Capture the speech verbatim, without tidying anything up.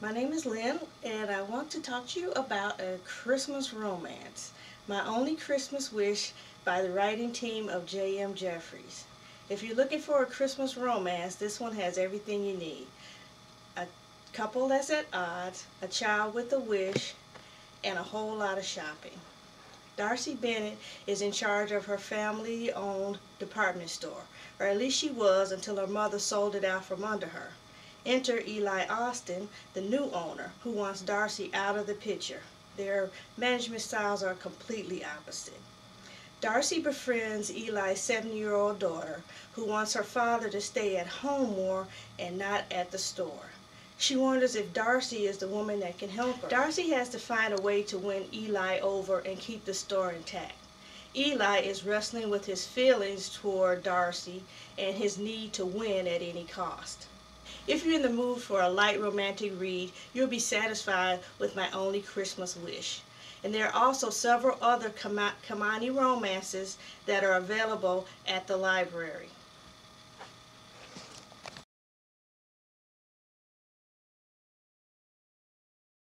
My name is Lynn, and I want to talk to you about a Christmas romance, My Only Christmas Wish by the writing team of J M Jeffries. If you're looking for a Christmas romance, this one has everything you need. A couple that's at odds, a child with a wish, and a whole lot of shopping. Darcy Bennett is in charge of her family-owned department store, or at least she was until her mother sold it out from under her. Enter Eli Austin, the new owner, who wants Darcy out of the picture. Their management styles are completely opposite. Darcy befriends Eli's seven-year-old daughter, who wants her father to stay at home more and not at the store. She wonders if Darcy is the woman that can help her. Darcy has to find a way to win Eli over and keep the store intact. Eli is wrestling with his feelings toward Darcy and his need to win at any cost. If you're in the mood for a light romantic read, you'll be satisfied with My Only Christmas Wish. And there are also several other Kamani romances that are available at the library.